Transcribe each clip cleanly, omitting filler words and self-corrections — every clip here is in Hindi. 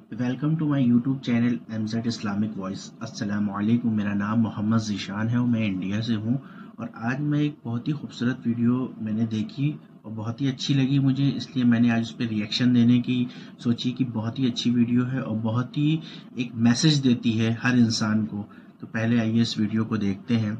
Welcome to my YouTube channel MZ Islamic voice. अस्सलाम वालेकुम। मेरा नाम मोहम्मद ज़ीशान है और मैं इंडिया से हूँ। और आज मैं एक बहुत ही खूबसूरत वीडियो मैंने देखी और बहुत ही अच्छी लगी मुझे, इसलिए मैंने आज उस पर रिएक्शन देने की सोची कि बहुत ही अच्छी वीडियो है और बहुत ही एक मैसेज देती है हर इंसान को। तो पहले आइए इस वीडियो को देखते हैं।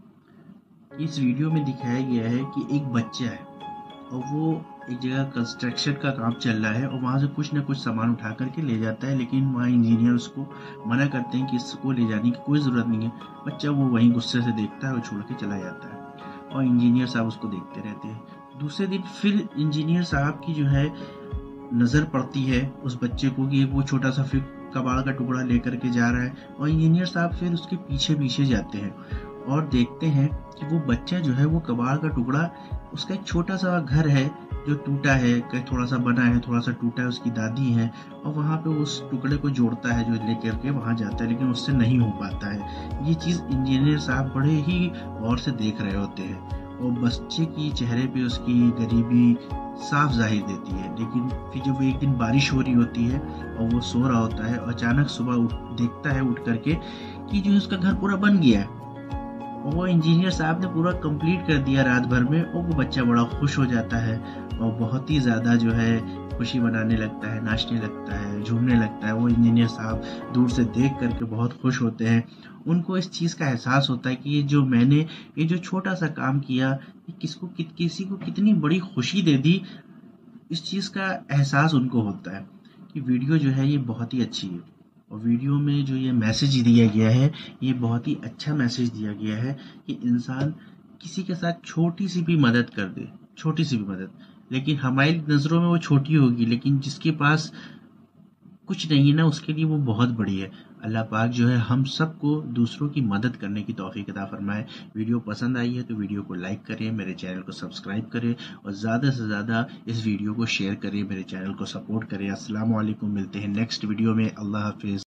इस वीडियो में दिखाया गया है कि एक बच्चा है और वो एक जगह कंस्ट्रक्शन का काम चल रहा है और वहाँ से कुछ ना कुछ सामान उठा करके ले जाता है, लेकिन वहाँ इंजीनियर उसको मना करते हैं कि इसको ले जाने की कोई ज़रूरत नहीं है। बच्चा वो वहीं गुस्से से देखता है और छोड़ के चला जाता है और इंजीनियर साहब उसको देखते रहते हैं। दूसरे दिन फिर इंजीनियर साहब की जो है नज़र पड़ती है उस बच्चे को कि वो छोटा सा फिर कबाड़ का टुकड़ा लेकर के जा रहा है और इंजीनियर साहब फिर उसके पीछे पीछे जाते हैं और देखते हैं कि वो बच्चा जो है वो कबाड़ का टुकड़ा, उसका एक छोटा सा घर है जो टूटा है, कहीं थोड़ा सा बना है, थोड़ा सा टूटा है, उसकी दादी है और वहाँ पे उस टुकड़े को जोड़ता है, जो लेकर के वहाँ जाता है, लेकिन उससे नहीं हो पाता है। ये चीज़ इंजीनियर साहब बड़े ही गौर से देख रहे होते हैं और बच्चे की चेहरे पे उसकी गरीबी साफ जाहिर देती है। लेकिन फिर जब एक दिन बारिश हो रही होती है और वो सो रहा होता है और अचानक सुबह देखता है उठ करके कि जो उसका घर पूरा बन गया है और वो इंजीनियर साहब ने पूरा कंप्लीट कर दिया रात भर में। और वो बच्चा बड़ा खुश हो जाता है और बहुत ही ज़्यादा जो है खुशी मनाने लगता है, नाचने लगता है, झूमने लगता है। वो इंजीनियर साहब दूर से देख करके बहुत खुश होते हैं। उनको इस चीज़ का एहसास होता है कि ये जो छोटा सा काम किया, ये किसी को कितनी बड़ी खुशी दे दी। इस चीज़ का एहसास उनको होता है कि वीडियो जो है ये बहुत ही अच्छी है। और वीडियो में जो ये मैसेज दिया गया है, ये बहुत ही अच्छा मैसेज दिया गया है कि इंसान किसी के साथ छोटी सी भी मदद कर दे, छोटी सी भी मदद, लेकिन हमारी नज़रों में वो छोटी होगी, लेकिन जिसके पास कुछ नहीं है ना, उसके लिए वो बहुत बड़ी है। अल्लाह पाक जो है हम सबको दूसरों की मदद करने की तौफीक अता फरमाए। वीडियो पसंद आई है तो वीडियो को लाइक करें, मेरे चैनल को सब्सक्राइब करें और ज़्यादा से ज़्यादा इस वीडियो को शेयर करें, मेरे चैनल को सपोर्ट करें। अस्सलाम वालेकुम, मिलते हैं नेक्स्ट वीडियो में। अल्लाह हाफिज़।